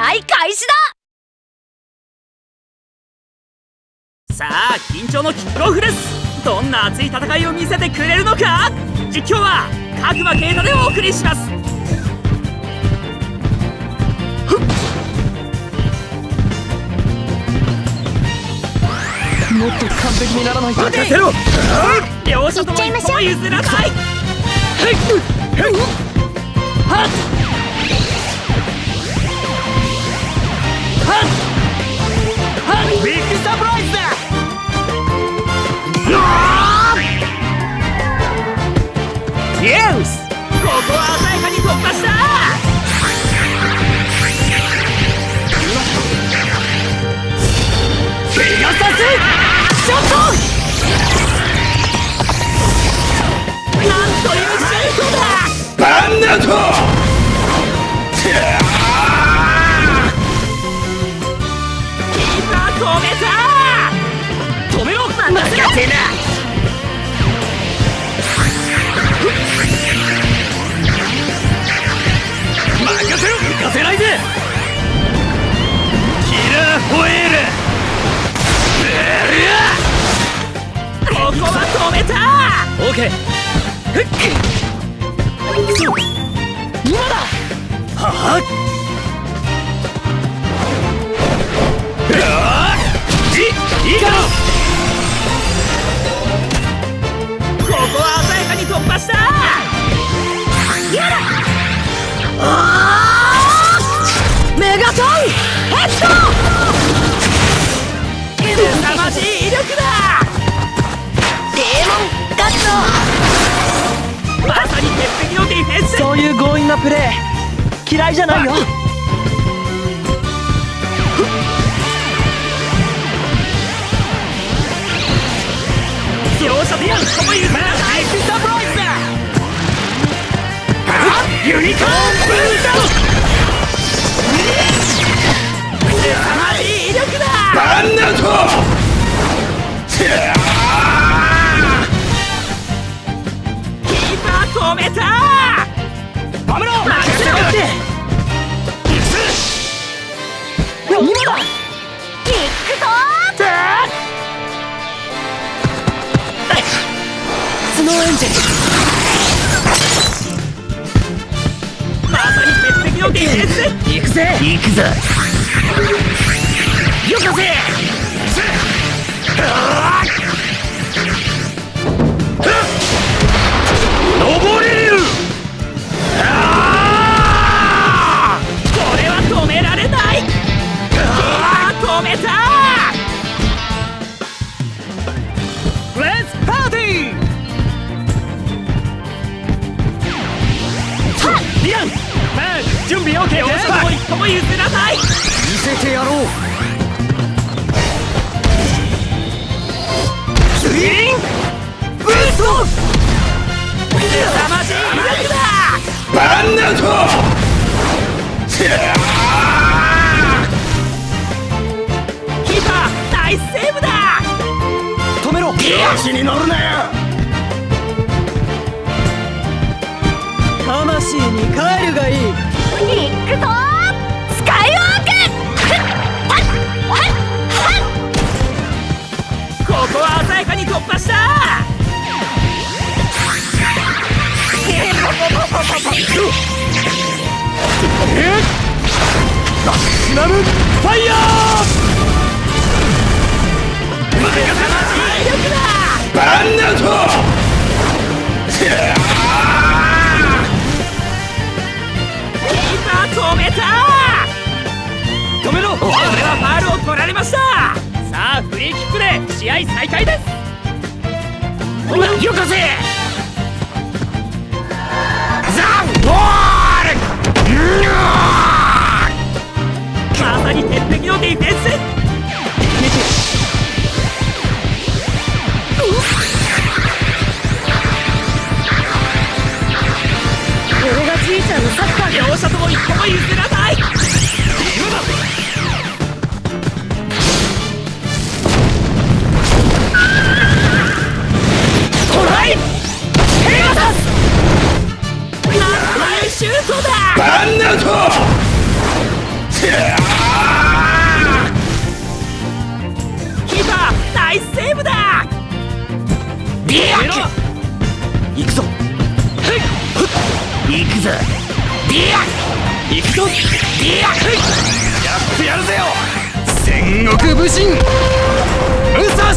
合開始だ。 さあ緊張のキックオフです。どんな熱い戦いを見せてくれるのか。実況は角間啓太でお送りします。 もっと完璧にならないと。 任せろ。両者とも一歩も譲らない。はっビッグサプライズだ。イエス、ここは鮮やかに突破した。ペガサスショット。なんというシュートだ。バンナウト。止めた。止めろ。任せな。任せろ。浮かせないで。キラーホエール。ここは止めた。オーケー。今だ。はっ。いいか。ここは鮮やかに突破した。やだ。メガトンヘッド。凄まじい威力だ。デーモンガット。まさに鉄壁のディフェンス。 そういう強引なプレー嫌いじゃないよ。 両者でやるとも譲らない。ビッグサプライズだ。ユニコーンブースト。凄まじい威力だ。バンナウト。キーパー止めた。止めろ。任せろって。今だ。キックトー。スノーエンジン。まさに鉄壁のディフェンス。行くぜ。行くぞ。よこせ。登れる。これは止められない。止めた。レッツパーティー。リアン、準備 OK。両者とも一歩も譲らない。見せてやろう。ツインブースト。凄まじい威力だ。バンナウト。キーパーナイスセーブだ。止めろ。足に乗るなよ。 魂に帰るがいい。 ビッグトースカイウォーク。 ここは鮮やかに突破した。ダッシュナムファイヤー。威力だ。バンナウト。止めた。止めろ。これはファウルを取られました。さあフリーキックで試合再開です。よこせ。ザ・ボール。まさに鉄壁のディフェンス。 俺がじいちゃんのサッカー。 両者とも一歩も譲らない。今だ。トライ。ペガサス。なんというシュートだ。バンナウト。 ディアク行くぞ。行くぞディアク行くぞディアクやってやるぜよ戦国武神武蔵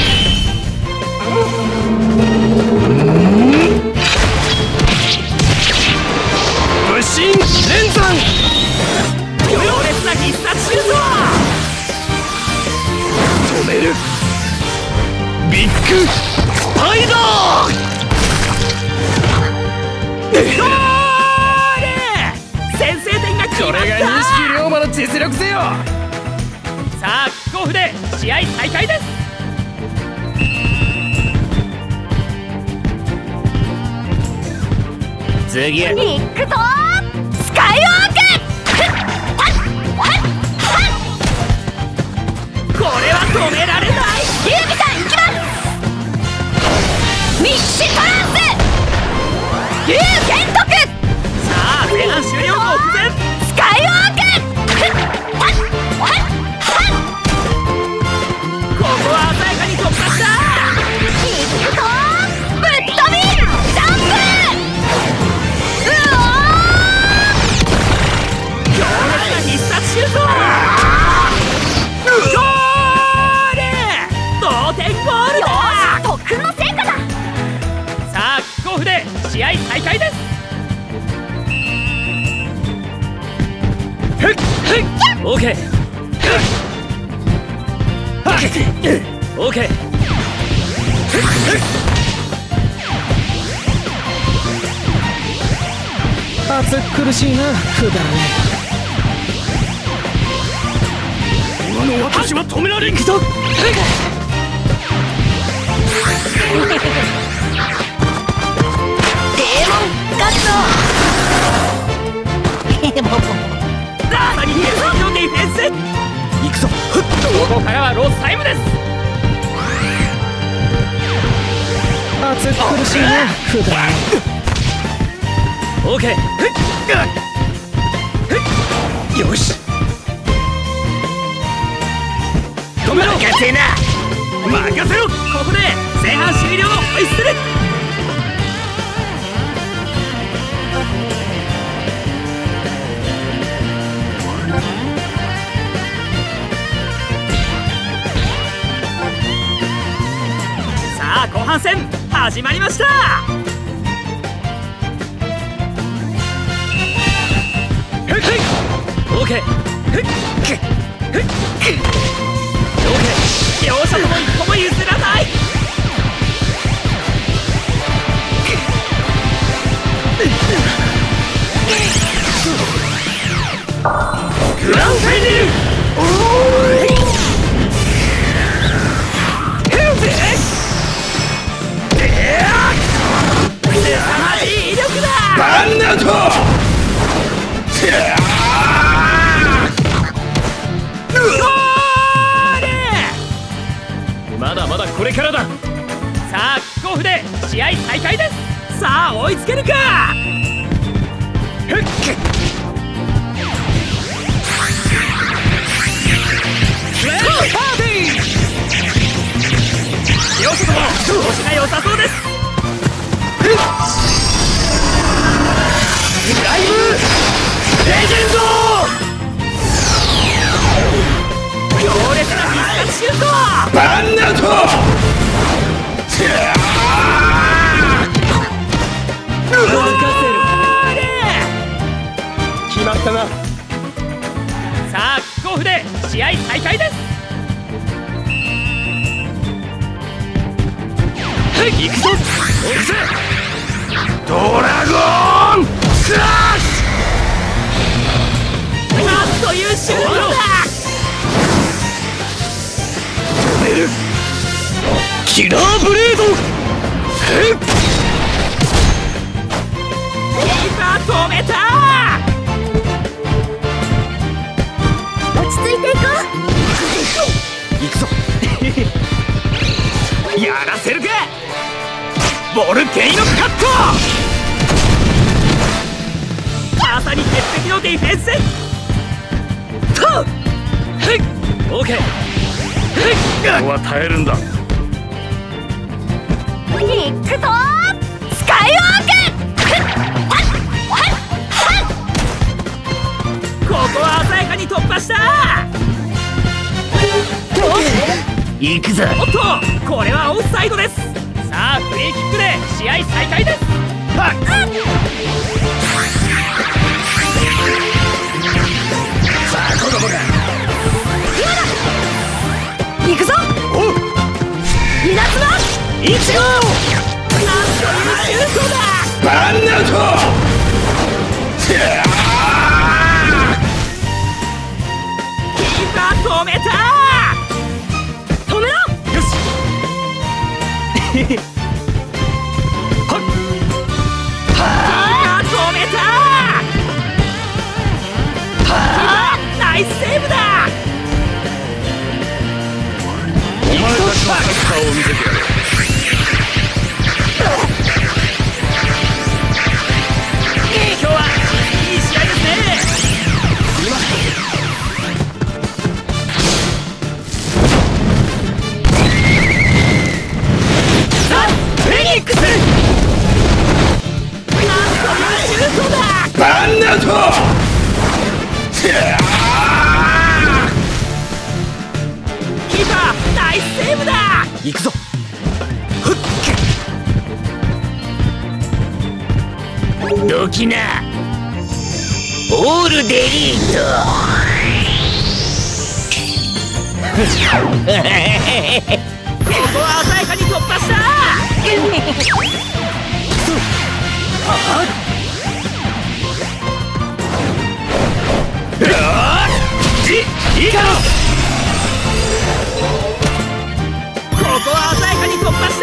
武神連山強烈な必殺シュート止めるビッグスパイダーゴール先制点が決まった。これが錦龍馬の実力ぜよ。さあキックオフで試合再開です。次行くぞスカイウォークこれは止められない。 ユービさん行きますミッシュトランス龍玄徳さあ前半終了目前スカイウォークここは鮮やかに突破した。 行くぞぶっ飛びジャンプうおー強烈な必殺シュートゴール同点ゴールよだ。 ーし特訓の成果だ。 さあキックオフで試合再開です。オーケーオーケー暑苦しいなくだらね今の私は止められんぞ。 デーモンガッツまさに鉄壁のディフェンス。行くぞ。ここからはロスタイムです。 暑苦しいなくだらねオーケーよし止めろ。任せな任せろ。ここで前半終了のホイッスル。さあ後半戦始まりました。オーケー両者とも一歩も譲らない。グランフェニル凄まじい威力だ。バンナウトまだまだこれからだ。さあキックオフで試合再開です。さあ追いつけるか。両者とも調子が良さそうです。ライブレジェンド強烈な必殺シュートバンナウト決まったな。さあキックオフで試合再開です。行くぞ行くぜドラゴンクラッシュ。なんというシュートだ。止めるキラーブレード。今止めた。 落ち着いていこ行くぞやらせるかボルケイノカット。まさに鉄壁のディフェンスとオーケーここは耐えるんだ。 うニックとスカイウォーク。 ここは鮮やかに突破した。 行くぞ。 おっと、これはオフサイドです。さあフリーキックで試合再開です。 さあ子供が行くぞ。稲妻 1号。 なんというシュートだ。 ワンアウト。 キーパー止めた。 止めろ。 よし。 キーパー止めた。キーパーナイスセーブだ。 お前たちのサッカーを見せてやる。 今日はいい試合ですね。さあフェニックス。なんというシュートだ。 ワンアウト。 キーパーナイスセーブだ。 行くぞ。どきな。オールデリート。 ここは鮮やかに突破した。 いいか。 ここは鮮やかに突破した。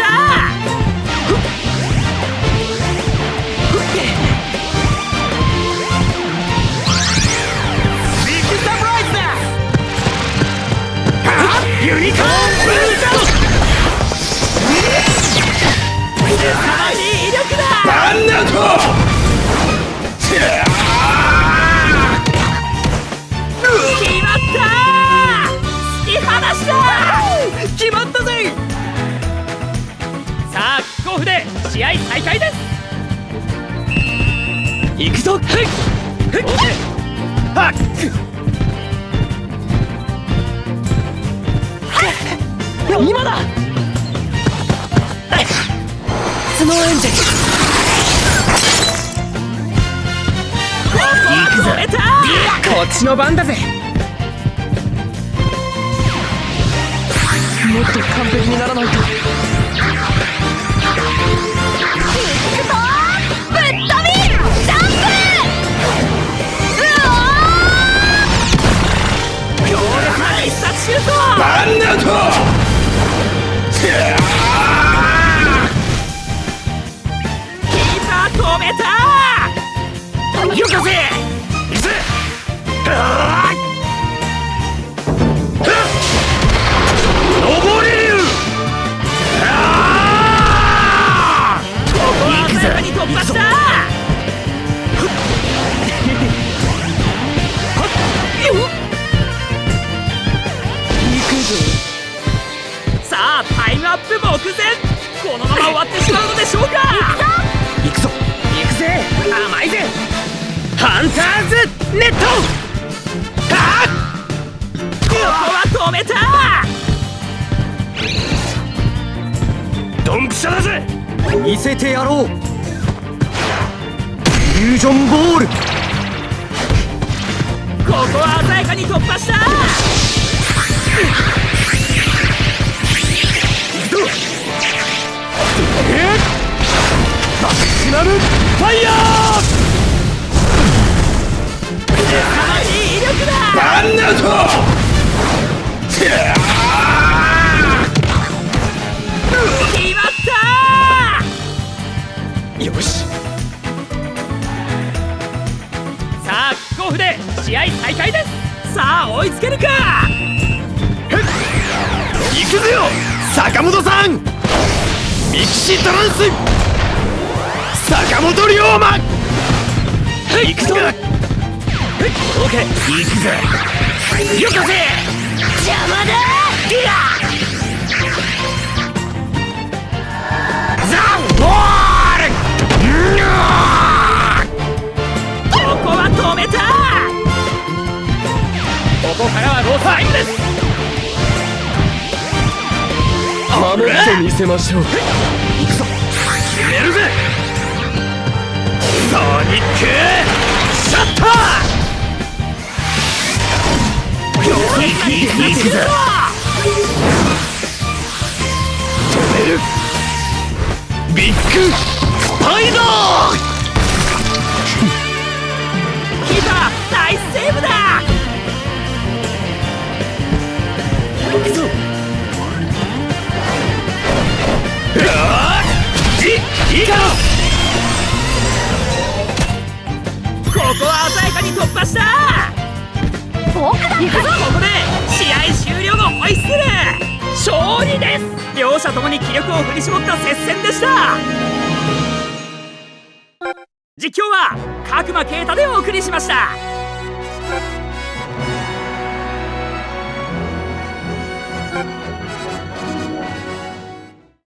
ビッグサプライズだ。 ユニコーンブルート。 凄まじい威力だ。 ワンアウト。 決まったー。突き放した。決まったぜ。さあキックオフで試合再開です。 行くぞ。はっ。今だ。スノーエンジェル。行くぞ。 止めた。 こっちの番だぜ。もっと完璧にならないと。 ぶっ飛びジャンプ。 強烈な必殺シュート。 ワンアウト。 キーパー止めた。 よかせ。行くぜ。登れる。 ここは鮮やかに突破した。さあタイムアップ目前。このまま終わってしまうのでしょうか。 行くぞ。行くぜ。甘いぜ。ハンターズネット。 ここは止めた。 ドンピシャだぜ。見せてやろう。イリュージョンボール。 ここは鮮やかに突破した。 マキシマムファイヤー。 凄まじい威力だ。 ワンアウト。 決まった。 よし。 さあキックオフで試合再開です。さあ追いつけるか。 行くぜよ坂本さん。ミキシトランス坂本龍馬。行くぞ。オーケー。行くぜ。よかせ。 邪魔だ。 ザからはロータイムです。 守ってみせましょう。行くぞ、決めるぜ。ソニックシャッター。行くぜ。止める。ビッグスパイダー。 キーパーナイスセーブだ。行くぞ。 いいか。 ここは鮮やかに突破した。 僕だ。行くぞ。 ここで試合終了のホイッスル。勝利です。両者ともに気力を振り絞った接戦でした。実況は角間啓太でお送りしました。